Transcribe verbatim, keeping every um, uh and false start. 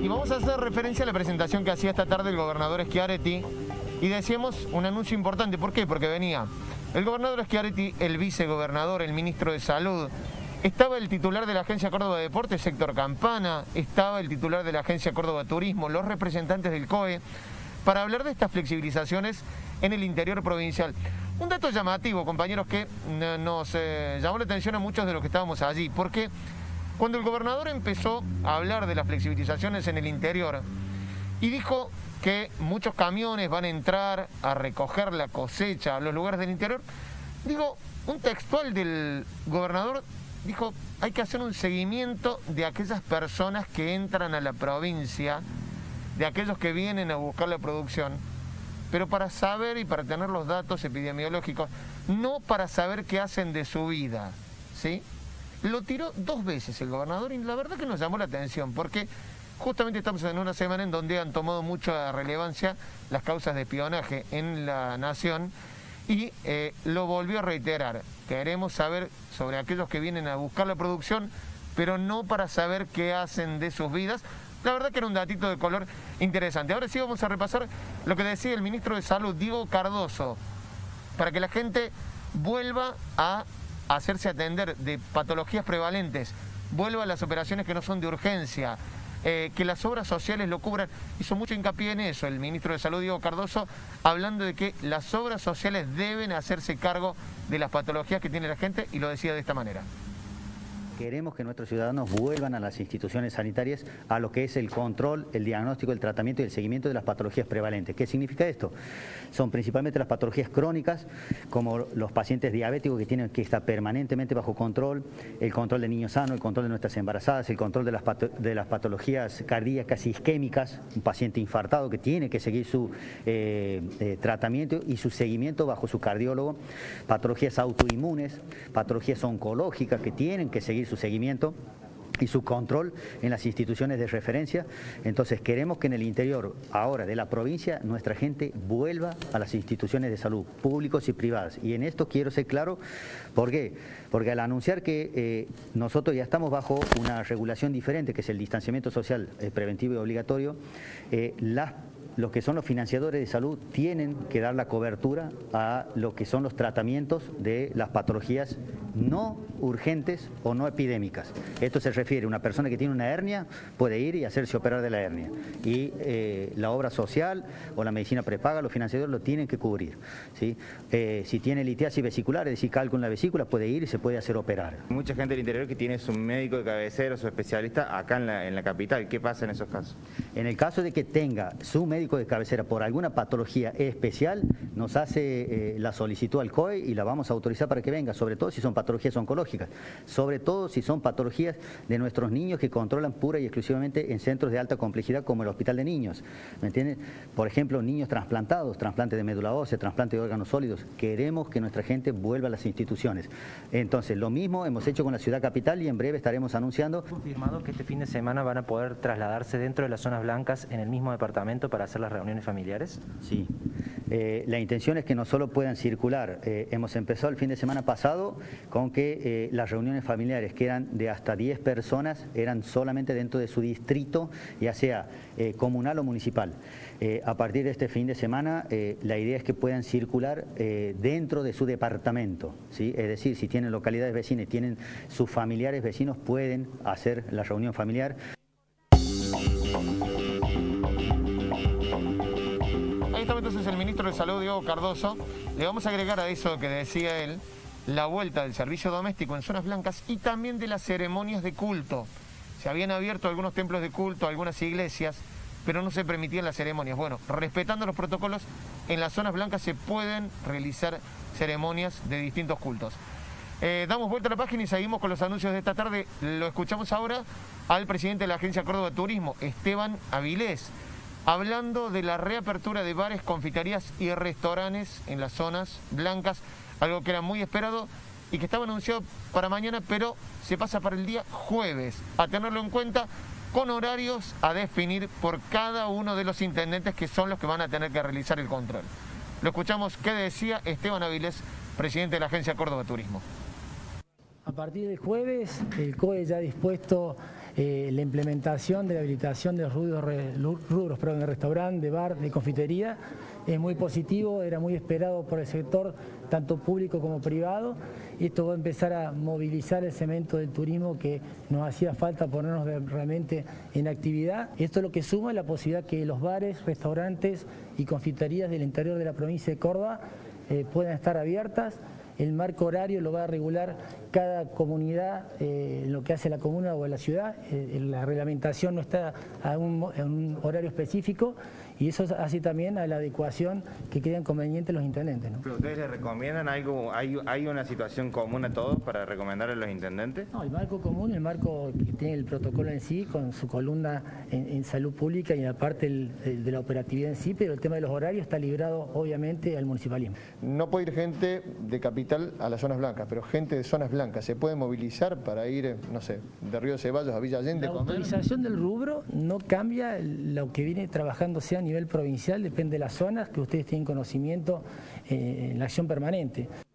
Y vamos a hacer referencia a la presentación que hacía esta tarde el gobernador Schiaretti. Y decíamos un anuncio importante. ¿Por qué? Porque venía el gobernador Schiaretti, el vicegobernador, el ministro de Salud. Estaba el titular de la Agencia Córdoba de Deportes, Héctor Campana. Estaba el titular de la Agencia Córdoba Turismo, los representantes del C O E, para hablar de estas flexibilizaciones en el interior provincial. Un dato llamativo, compañeros, que nos eh, llamó la atención a muchos de los que estábamos allí, porque cuando el gobernador empezó a hablar de las flexibilizaciones en el interior y dijo que muchos camiones van a entrar a recoger la cosecha a los lugares del interior, digo, un textual del gobernador dijo, hay que hacer un seguimiento de aquellas personas que entran a la provincia, de aquellos que vienen a buscar la producción, pero para saber y para tener los datos epidemiológicos, no para saber qué hacen de su vida, ¿sí? Lo tiró dos veces el gobernador y la verdad que nos llamó la atención, porque justamente estamos en una semana en donde han tomado mucha relevancia las causas de espionaje en la nación y eh, lo volvió a reiterar. Queremos saber sobre aquellos que vienen a buscar la producción, pero no para saber qué hacen de sus vidas. La verdad que era un datito de color interesante. Ahora sí vamos a repasar lo que decía el ministro de Salud, Diego Cardoso, para que la gente vuelva a hacerse atender de patologías prevalentes, vuelva a las operaciones que no son de urgencia, eh, que las obras sociales lo cubran. Hizo mucho hincapié en eso el ministro de Salud, Diego Cardoso, hablando de que las obras sociales deben hacerse cargo de las patologías que tiene la gente, y lo decía de esta manera. Queremos que nuestros ciudadanos vuelvan a las instituciones sanitarias a lo que es el control, el diagnóstico, el tratamiento y el seguimiento de las patologías prevalentes. ¿Qué significa esto? Son principalmente las patologías crónicas, como los pacientes diabéticos que tienen que estar permanentemente bajo control, el control de niños sanos, el control de nuestras embarazadas, el control de las, pato de las patologías cardíacas isquémicas, un paciente infartado que tiene que seguir su eh, eh, tratamiento y su seguimiento bajo su cardiólogo, patologías autoinmunes, patologías oncológicas que tienen que seguir su seguimiento y su control en las instituciones de referencia. Entonces queremos que en el interior ahora de la provincia nuestra gente vuelva a las instituciones de salud, públicos y privadas. Y en esto quiero ser claro, ¿por qué? Porque al anunciar que eh, nosotros ya estamos bajo una regulación diferente, que es el distanciamiento social eh, preventivo y obligatorio, eh, las los que son los financiadores de salud tienen que dar la cobertura a lo que son los tratamientos de las patologías no urgentes o no epidémicas. Esto se refiere a una persona que tiene una hernia, puede ir y hacerse operar de la hernia. Y eh, la obra social o la medicina prepaga, los financiadores lo tienen que cubrir, ¿sí? Eh, si tiene litiasis vesicular, es decir, cálculo en la vesícula, puede ir y se puede hacer operar. Mucha gente del interior que tiene su médico de cabecera, su especialista acá en la, en la capital. ¿Qué pasa en esos casos? En el caso de que tenga su médico de cabecera por alguna patología especial, nos hace eh, la solicitud al C O E y la vamos a autorizar para que venga, sobre todo si son patologías oncológicas, sobre todo si son patologías de nuestros niños que controlan pura y exclusivamente en centros de alta complejidad como el Hospital de Niños, ¿me entienden? Por ejemplo, niños trasplantados, trasplante de médula ósea, trasplante de órganos sólidos. Queremos que nuestra gente vuelva a las instituciones. Entonces, lo mismo hemos hecho con la ciudad capital y en breve estaremos anunciando. Confirmado que este fin de semana van a poder trasladarse dentro de las zonas blancas en el mismo departamento para hacer las reuniones familiares. Sí, eh, la intención es que no solo puedan circular. Eh, hemos empezado el fin de semana pasado con que eh, las reuniones familiares, que eran de hasta diez personas, eran solamente dentro de su distrito, ya sea eh, comunal o municipal. Eh, a partir de este fin de semana, eh, la idea es que puedan circular eh, dentro de su departamento, ¿sí? Es decir, si tienen localidades vecinas y tienen sus familiares vecinos, pueden hacer la reunión familiar. Entonces el ministro de Salud, Diego Cardoso, le vamos a agregar a eso que decía él, la vuelta del servicio doméstico en zonas blancas y también de las ceremonias de culto. Se habían abierto algunos templos de culto, algunas iglesias, pero no se permitían las ceremonias. Bueno, respetando los protocolos, en las zonas blancas se pueden realizar ceremonias de distintos cultos. Eh, damos vuelta a la página y seguimos con los anuncios de esta tarde. Lo escuchamos ahora al presidente de la Agencia Córdoba Turismo, Esteban Avilés, hablando de la reapertura de bares, confiterías y restaurantes en las zonas blancas, algo que era muy esperado y que estaba anunciado para mañana, pero se pasa para el día jueves, a tenerlo en cuenta, con horarios a definir por cada uno de los intendentes que son los que van a tener que realizar el control. Lo escuchamos, ¿qué decía Esteban Avilés, presidente de la Agencia Córdoba Turismo? A partir del jueves, el C O E ya ha dispuesto eh, la implementación de la habilitación de los rubros, rubros perdón, de restaurante, de bar, de confitería, es muy positivo, era muy esperado por el sector, tanto público como privado. Esto va a empezar a movilizar el cemento del turismo que nos hacía falta ponernos de, realmente en actividad. Esto es lo que suma la posibilidad que los bares, restaurantes y confiterías del interior de la provincia de Córdoba eh, puedan estar abiertas. El marco horario lo va a regular cada comunidad, eh, en lo que hace la comuna o la ciudad. Eh, la reglamentación no está a un, a un horario específico y eso hace también a la adecuación que crean convenientes los intendentes, ¿no? ¿Pero ustedes les recomiendan algo? ¿Hay, hay una situación común a todos para recomendar a los intendentes? No, el marco común, el marco que tiene el protocolo en sí, con su columna en, en salud pública y en la parte el, el de la operatividad en sí, pero el tema de los horarios está librado obviamente al municipalismo. No puede ir gente de capital a las zonas blancas, pero gente de zonas blancas, ¿se puede movilizar para ir, no sé, de Río Ceballos a Villa Allende? La autorización del rubro no cambia lo que viene trabajándose a nivel provincial, depende de las zonas que ustedes tienen conocimiento eh, en la acción permanente.